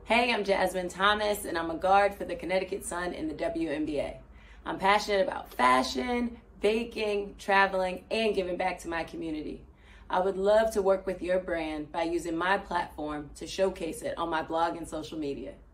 Hey, I'm Jasmine Thomas, and I'm a guard for the Connecticut Sun in the WNBA. I'm passionate about fashion, baking, traveling, and giving back to my community. I would love to work with your brand by using my platform to showcase it on my blog and social media.